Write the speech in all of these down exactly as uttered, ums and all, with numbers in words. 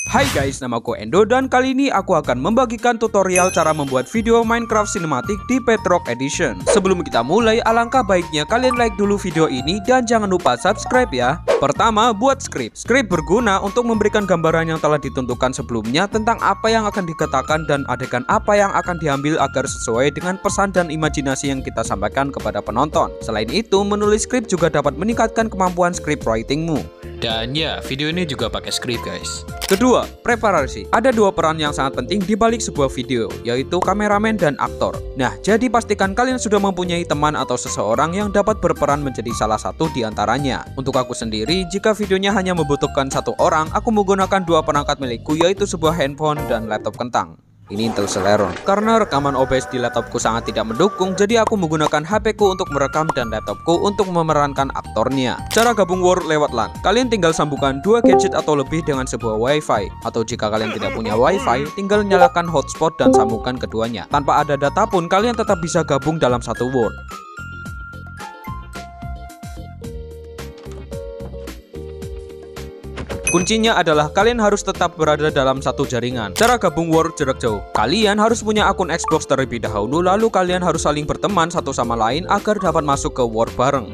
Hai guys, namaku Endo dan kali ini aku akan membagikan tutorial cara membuat video Minecraft Cinematic di Bedrock Edition. Sebelum kita mulai, alangkah baiknya kalian like dulu video ini dan jangan lupa subscribe ya. Pertama, buat script. Script berguna untuk memberikan gambaran yang telah ditentukan sebelumnya tentang apa yang akan dikatakan dan adegan apa yang akan diambil agar sesuai dengan pesan dan imajinasi yang kita sampaikan kepada penonton. Selain itu, menulis script juga dapat meningkatkan kemampuan script writingmu. Dan ya, video ini juga pakai script guys. Kedua, preparasi. Ada dua peran yang sangat penting di balik sebuah video, yaitu kameramen dan aktor. Nah, jadi pastikan kalian sudah mempunyai teman atau seseorang yang dapat berperan menjadi salah satu di antaranya. Untuk aku sendiri, jika videonya hanya membutuhkan satu orang, aku menggunakan dua perangkat milikku, yaitu sebuah handphone dan laptop kentang. Ini Intel Celeron. Karena rekaman O B S di laptopku sangat tidak mendukung, jadi aku menggunakan H P ku untuk merekam dan laptopku untuk memerankan aktornya. Cara gabung Word lewat LAN. Kalian tinggal sambungkan dua gadget atau lebih dengan sebuah WiFi. Atau jika kalian tidak punya WiFi, tinggal nyalakan hotspot dan sambungkan keduanya. Tanpa ada data pun, kalian tetap bisa gabung dalam satu Word. Kuncinya adalah kalian harus tetap berada dalam satu jaringan. Cara gabung Word jarak jauh. Kalian harus punya akun Xbox terlebih dahulu, lalu kalian harus saling berteman satu sama lain agar dapat masuk ke Word bareng.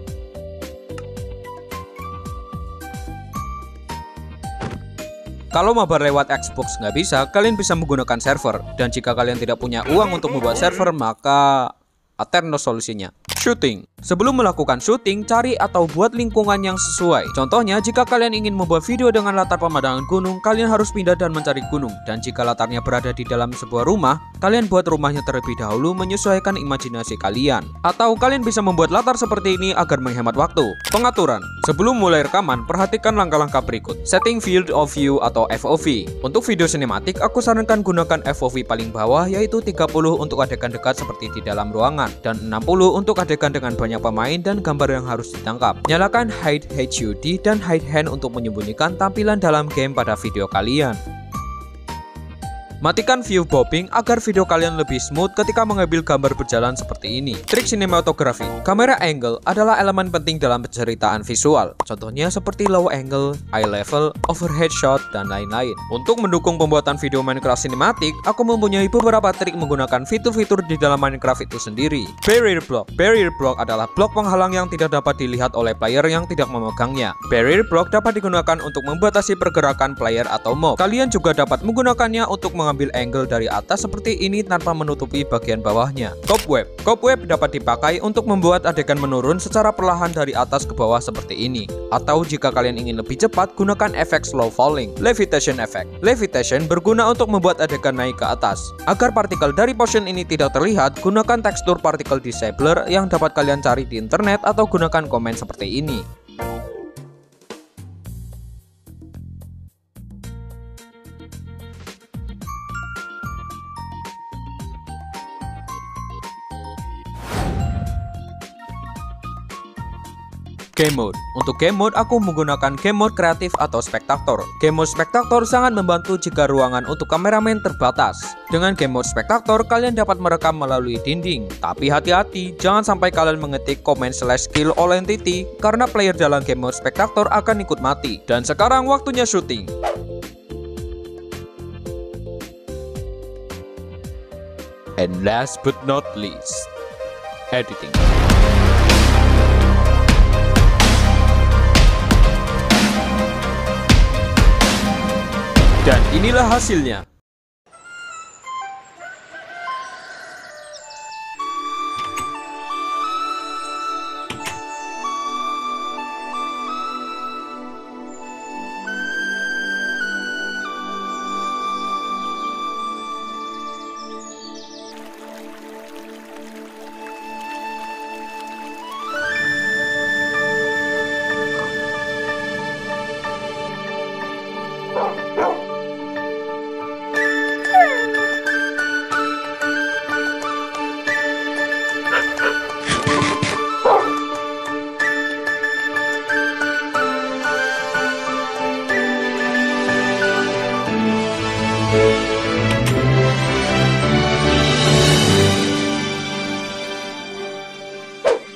Kalau mabar lewat Xbox nggak bisa, kalian bisa menggunakan server. Dan jika kalian tidak punya uang untuk membuat server, maka Aterno solusinya. Shooting. Sebelum melakukan syuting, cari atau buat lingkungan yang sesuai. Contohnya, jika kalian ingin membuat video dengan latar pemandangan gunung, kalian harus pindah dan mencari gunung. Dan jika latarnya berada di dalam sebuah rumah, kalian buat rumahnya terlebih dahulu menyesuaikan imajinasi kalian. Atau kalian bisa membuat latar seperti ini agar menghemat waktu. Pengaturan. Sebelum mulai rekaman, perhatikan langkah-langkah berikut. Setting Field of View atau F O V. Untuk video sinematik, aku sarankan gunakan F O V paling bawah, yaitu tiga puluh untuk adegan dekat seperti di dalam ruangan, dan enam puluh untuk adegan dengan banyak pemain dan gambar yang harus ditangkap. Nyalakan Hide H U D dan Hide Hand untuk menyembunyikan tampilan dalam game pada video kalian. Matikan view bobbing agar video kalian lebih smooth ketika mengambil gambar berjalan seperti ini. Trik sinematografi. Kamera angle adalah elemen penting dalam penceritaan visual. Contohnya seperti low angle, eye level, overhead shot, dan lain-lain. Untuk mendukung pembuatan video Minecraft Cinematic, aku mempunyai beberapa trik menggunakan fitur-fitur di dalam Minecraft itu sendiri. Barrier block. Barrier block adalah blok penghalang yang tidak dapat dilihat oleh player yang tidak memegangnya. Barrier block dapat digunakan untuk membatasi pergerakan player atau mob. Kalian juga dapat menggunakannya untuk mengambil ambil angle dari atas seperti ini tanpa menutupi bagian bawahnya. Cobweb. Cobweb dapat dipakai untuk membuat adegan menurun secara perlahan dari atas ke bawah seperti ini. Atau jika kalian ingin lebih cepat, gunakan efek slow falling. Levitation effect. Levitation berguna untuk membuat adegan naik ke atas. Agar partikel dari potion ini tidak terlihat, gunakan tekstur particle disabler yang dapat kalian cari di internet atau gunakan komen seperti ini. Game mode. Untuk game mode, aku menggunakan game mode kreatif atau spektator. Game mode spektator sangat membantu jika ruangan untuk kameramen terbatas. Dengan game mode spektator, kalian dapat merekam melalui dinding. Tapi hati-hati, jangan sampai kalian mengetik comment slash kill all entity, karena player dalam game mode spektator akan ikut mati. Dan sekarang waktunya syuting. And last but not least, editing. Dan inilah hasilnya.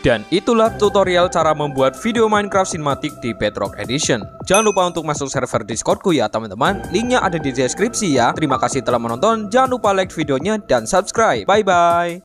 Dan itulah tutorial cara membuat video Minecraft Cinematic di Bedrock Edition. Jangan lupa untuk masuk server Discordku ya teman-teman. Linknya ada di deskripsi ya. Terima kasih telah menonton. Jangan lupa like videonya dan subscribe. Bye bye.